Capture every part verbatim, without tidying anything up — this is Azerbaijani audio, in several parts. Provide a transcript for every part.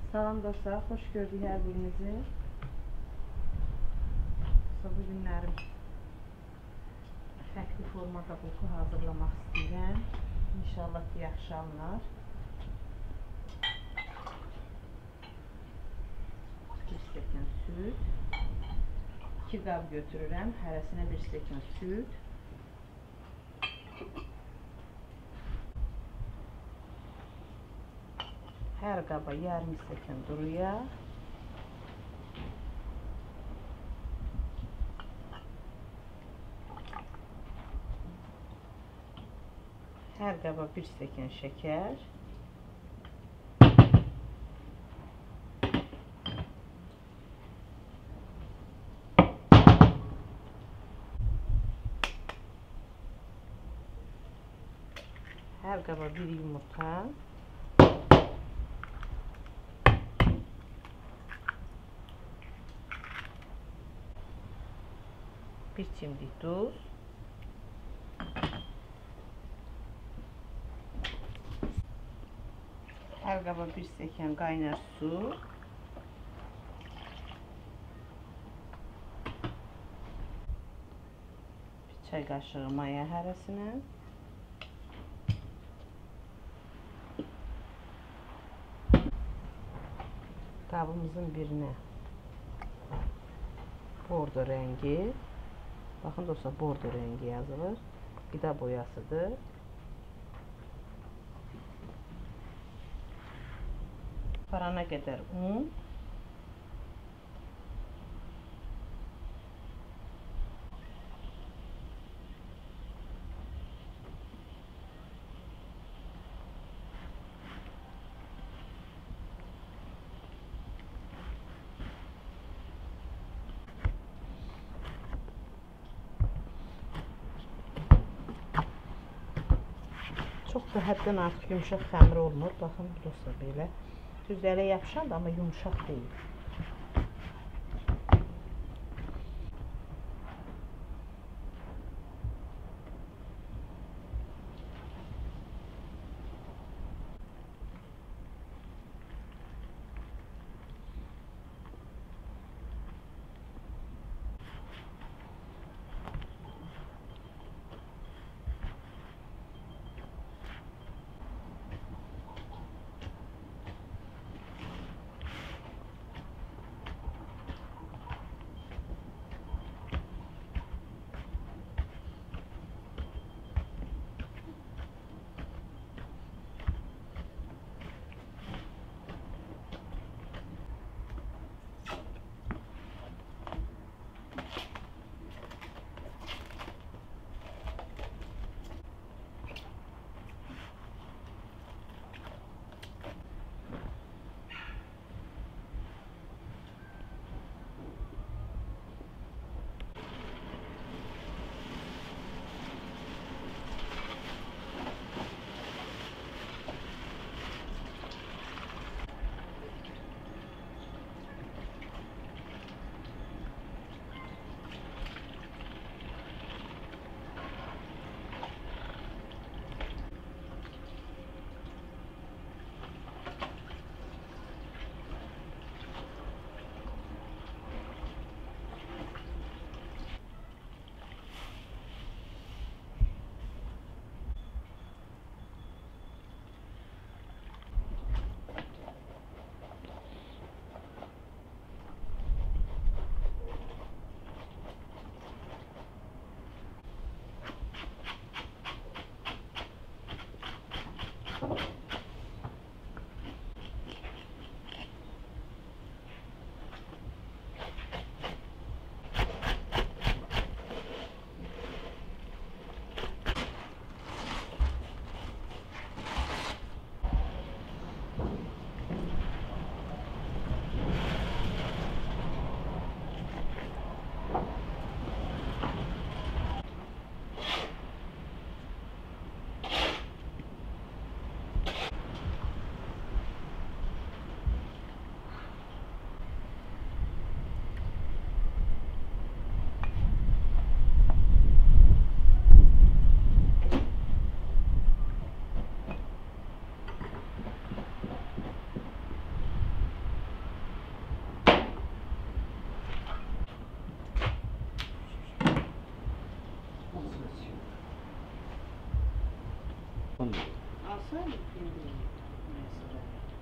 Salam dostlar, xoş gördük hər birinizi. Bu günlərim fərqli formada bulku hazırlamaq istəyirəm. İnşallah ki, yaxşı alınır. Bir stəkan süt. iki qab götürürəm. Hərəsinə bir stəkan süt. Hər qaba yarım stəkan duru yağ. Hər qaba bir stəkan şəkər. Hər qaba bir yumurta. Bir çimdik duz. Hər qaba bir stəkan qaynar su. Bir çay qaşığı maya hərəsinə. Qabımızın birinə bordo rəngi. Baxın dostlar, bordo rəngi yazılır. Qida boyasıdır. Parana qədər un. Çox da həddən artıq yumuşaq xəmir olmur. Baxın, dostlar, belə. Düz ələ yapışan da, amma yumuşaq deyil. olsa indi mesela.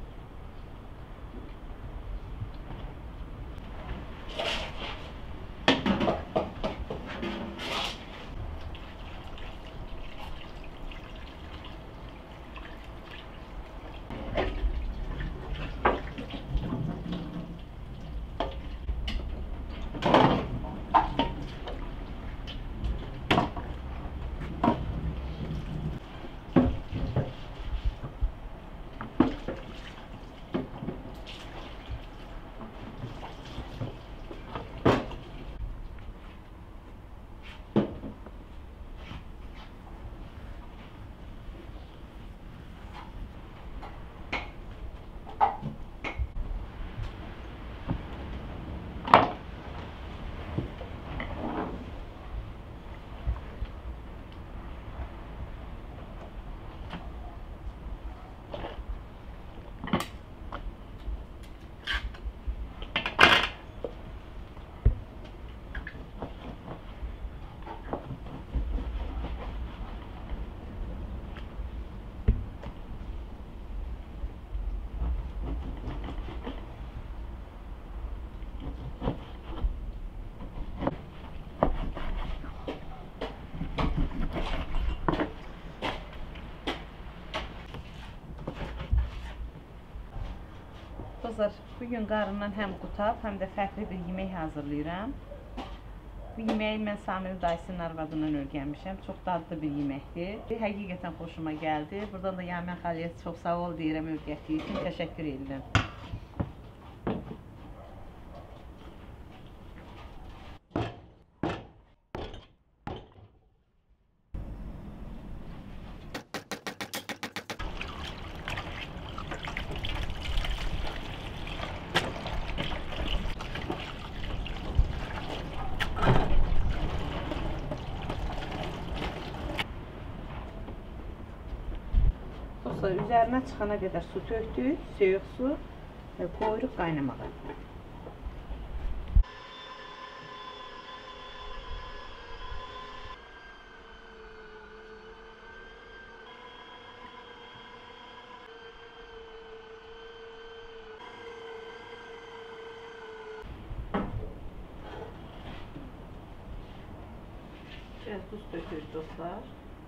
Dostlar, bugün qarından həm qutab, həm də fərqli bir yemək hazırlayıram. Bu yeməyi mən Samir dayısının arvadından öyrənmişəm. Çox dadlı bir yeməkdir. Həqiqətən xoşuma gəldi. Buradan da Yaman xaləyə çox sağ ol deyirəm öyrətdiyi üçün. Təşəkkür edirəm. Üzərinə çıxana qədər su tökdük, soyuq su və qoyuruq qaynamağa. Biraz buz tökürük dostlar.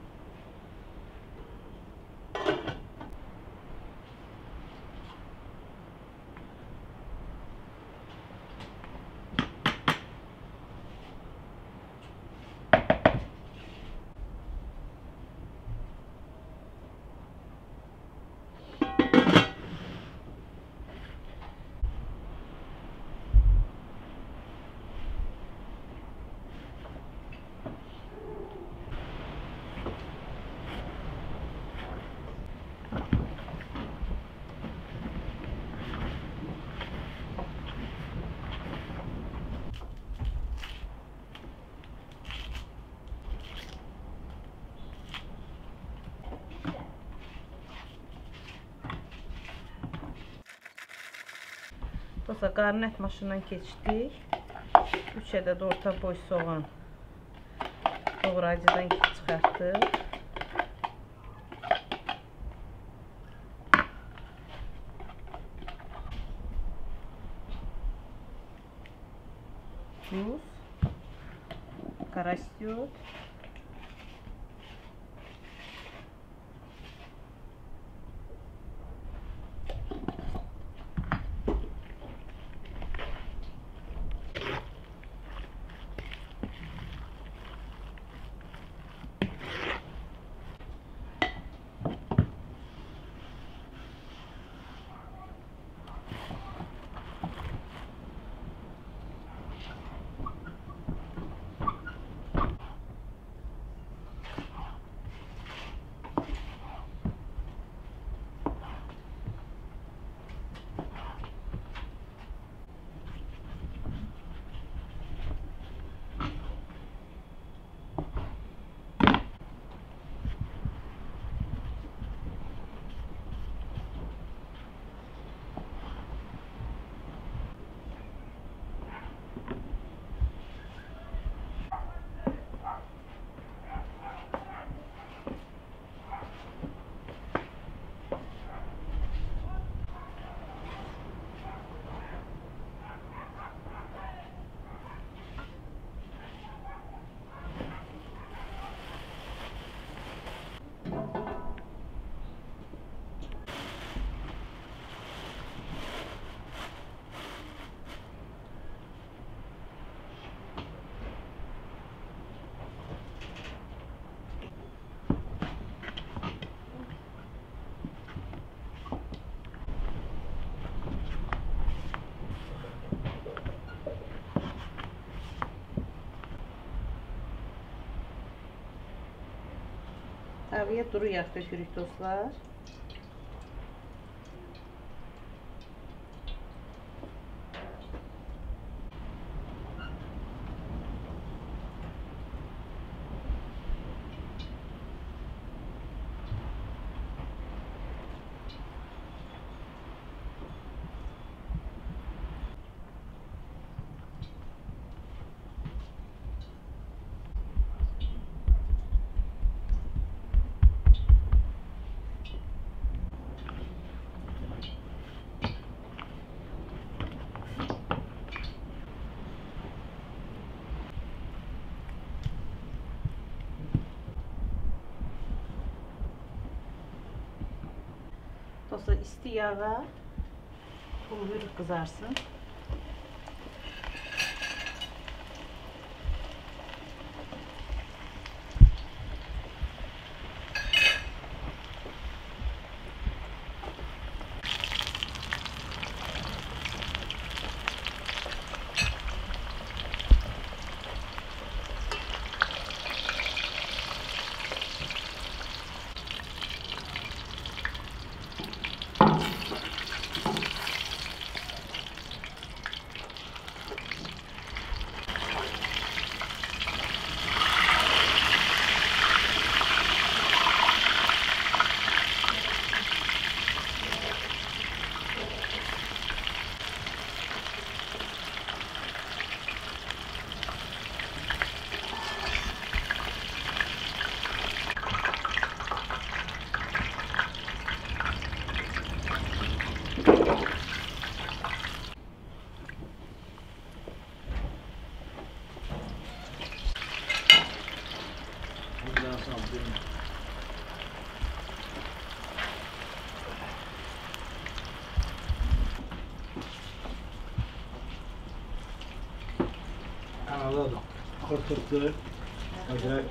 Dostlar, qarnət maşından keçdik. üç ədəd orta boy soğan doğrayıcıdan çıxartdıq. Tuz, karastiyot, Tavaya duru yağ dökürük dostlar. Dostlar, isti yağa pul kızarsın. Anladım. Kurtuldu. Acayip.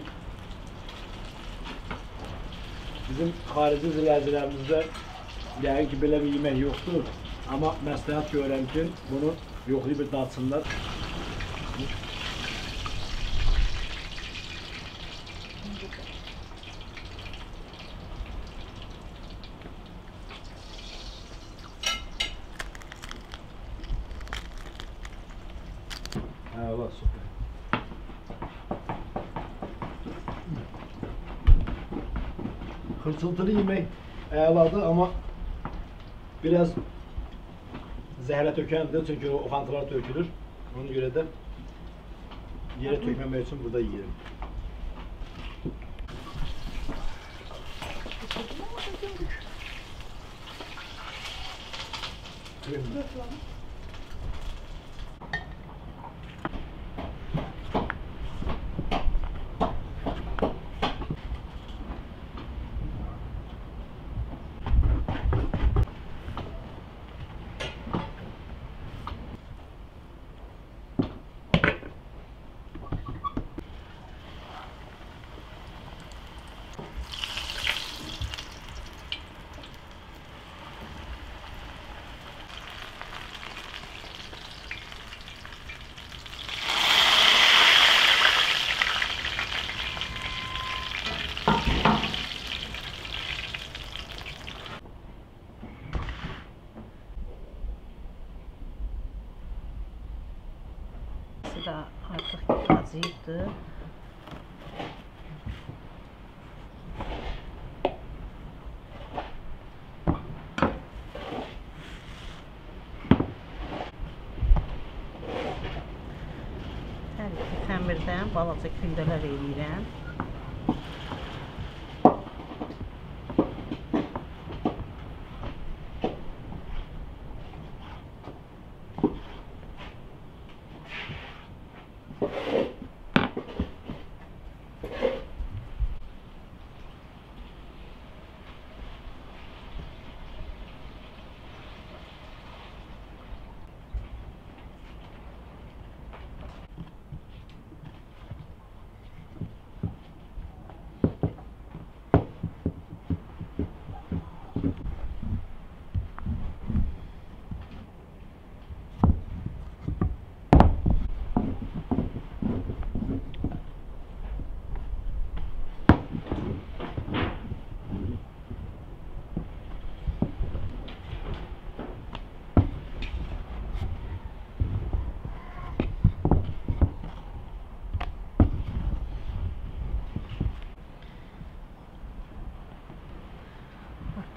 Bizim harici izləyicilərimizdə yəqin ki, belə bir yemək yoxdur. Amma məsləhət görürəm ki, bunu yoxlayıb bir datsınlar. Hə, ola, süper. Hırçıltılı yemək əladır, amma biraz zəhərə tökəndir, çünki o oxantılar tökülür. Ona görə də yerə tökməmək üçün burada yeyirəm. Da artık acıydı. Hər iki xəmirdən balaca kündələr eləyirəm.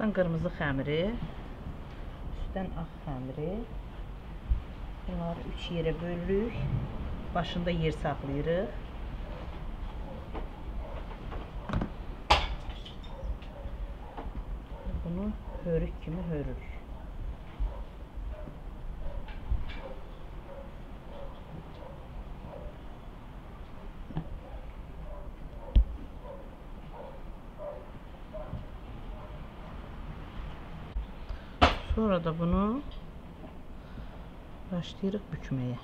Altdan qırmızı xəmiri, üstdən ağ xəmiri. Bunları üç yerə bölürük. Başında yer saxlayırıq. Bunu hörük kimi hörürük. Sonra da bunu başlayırıq bükməyə.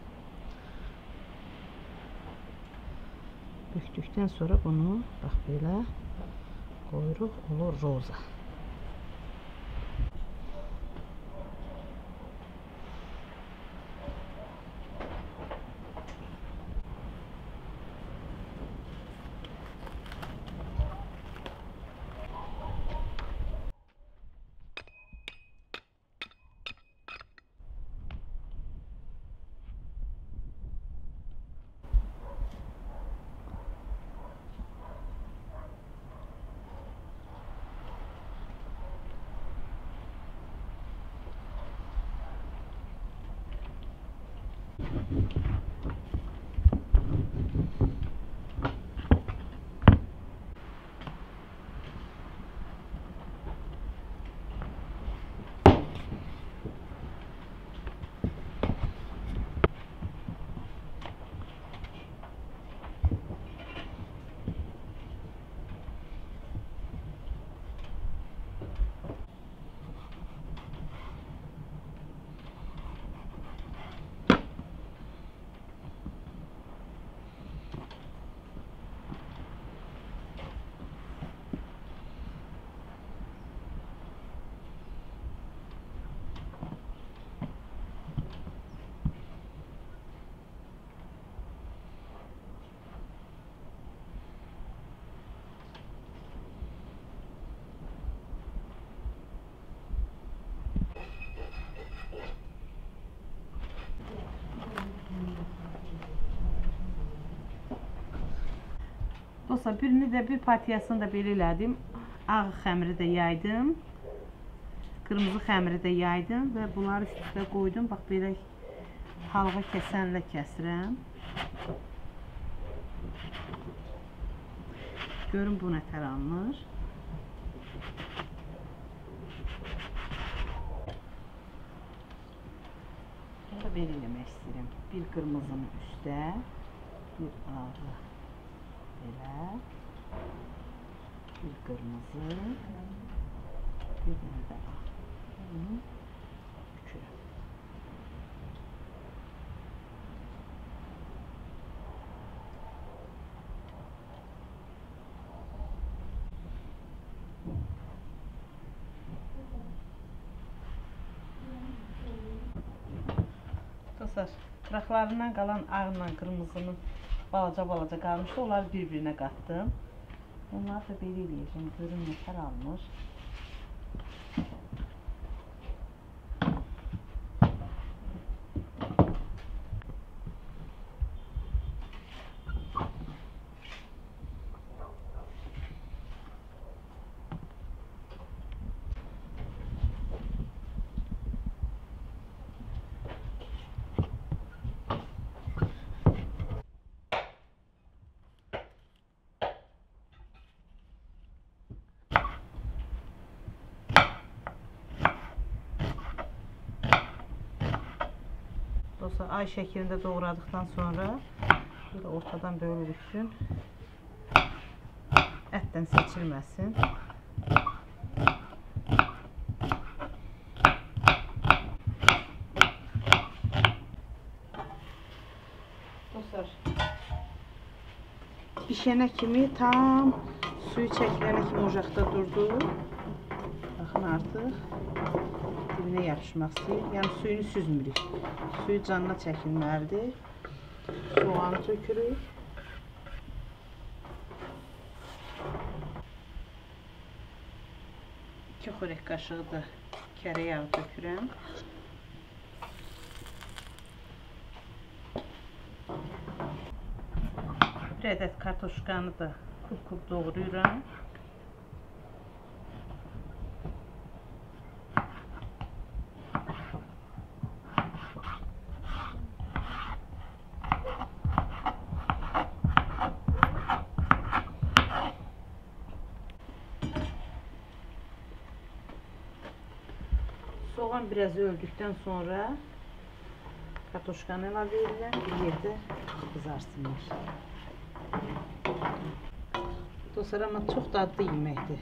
Bükdükdən sonra bunu bax belə qoyuruq, olur roza. Dostlar, birini də bir partiyasını da belə elədim. Ağ xəmiri də yaydım. Qırmızı xəmiri də yaydım və bunları üst-üstə qoydum. Bax, belə halva kəsənlə kəsirəm. Görün bu nətər alınır. Bunu da belə eləmək istəyirəm. Bir qırmızının üstə, bir ağı. Belə, bir qırmızı, bir dənə də ağ. Bunu bükürəm. Dostlar, qıraqlarından qalan ağla qırmızının balaca-balaca qalmışdı, onları bir-birinə qatdım. Onları da belə eləyəcəm, görün nətər alınır. Dostlar, ay şəklində doğradıqdan sonra belə ortadan bölürüksün, ətdən seçilməsin. Dostlar, pişənə kimi tam suyu çəkilənə kimi ocaqda durdu. Baxın, artıq dibinə yapışmaq istəyir. Yəni suyunu süzmürük. Suyu canına çəkilməlidir. Soğanı tökürük. iki xörək qaşığı da kərə yağı tökürəm. Bir ədəd kartoşkanı da kub-kub doğrayıram. Soğan biraz öldükten sonra kartoşkanı əlavə edirəm. Bir yerdə kızarsınlar. Dostlar, ama çok dadlı yeməkdir.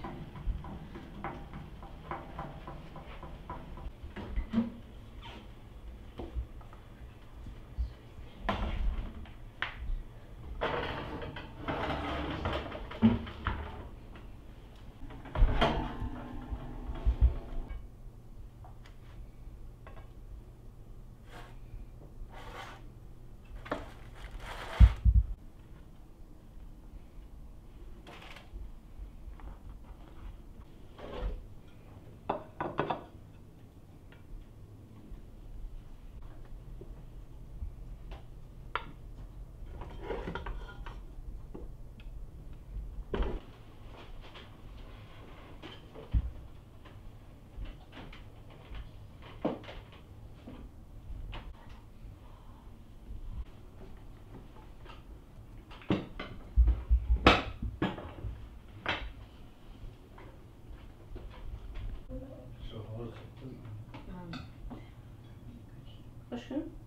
Hoşun.